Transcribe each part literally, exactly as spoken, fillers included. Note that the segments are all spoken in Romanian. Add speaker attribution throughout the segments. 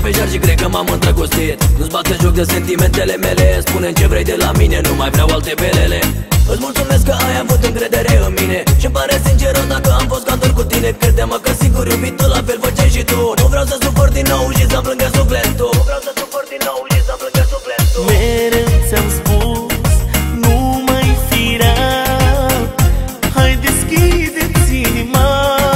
Speaker 1: pe jar și cred că m-am îndrăgostit. Nu-ți bate joc de sentimentele mele, spune-mi ce vrei de la mine, nu mai vreau alte belele. Îți mulțumesc că ai avut încredere în mine și-mi pare sincer rău dacă am fost candor cu tine. Crede-mă că sigur iubitul la fel făceai și tu. Nu vreau să sufăr din nou și să-mi plângă sufletul. Nu vreau să sufăr din nou și să-mi plângă sufletul.
Speaker 2: Mereu ți-am spus, nu mai fi rea, hai deschide-ți inima.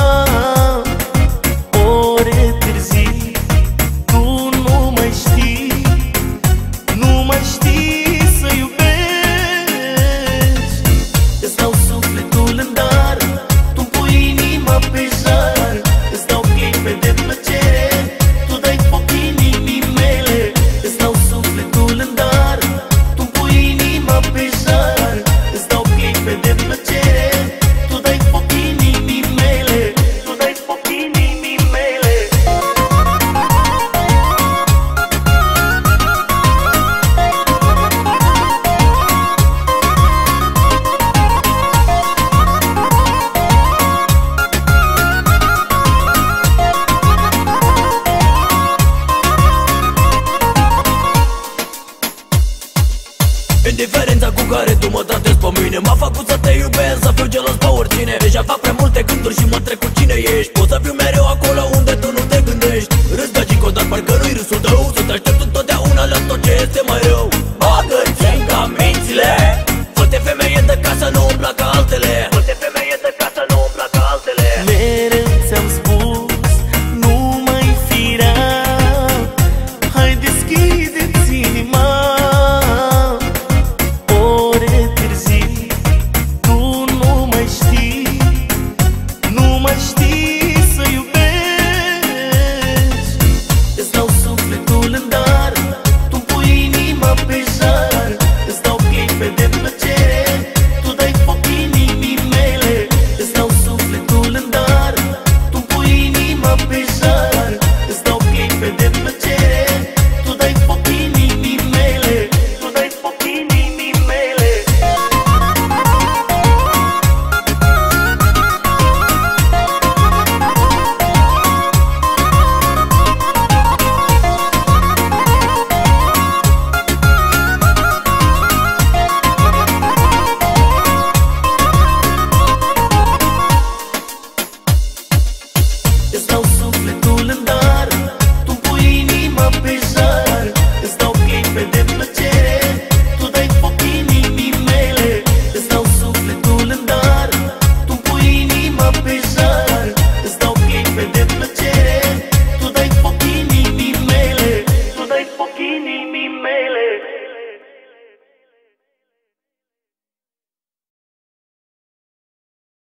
Speaker 2: Ore târzii, tu nu mai știi, nu mai știi să iubești. Îți dau sufletul în dar, tu-mi pui inima pe jar. Îți dau clipe de plăcere, tu dai foc inimii mele. Îți dau sufletul în dar, tu-mi pui inima pe jar. Îți dau clipe de plăcere, tu dai foc inimii mele. Tu dai foc inimii mele.
Speaker 1: Indiferența cu care tu mă tratezi pe mine m-a făcut să te iubesc, să fiu gelos pe oricine. Deja fac prea multe gânduri și mă întreb cu cine ești. Pot să fiu mereu acolo unde tu nu te gândești. Râs gagico, dar parcă nu-i râsul tău. Să te aștept întotdeauna la tot ce este mai rău.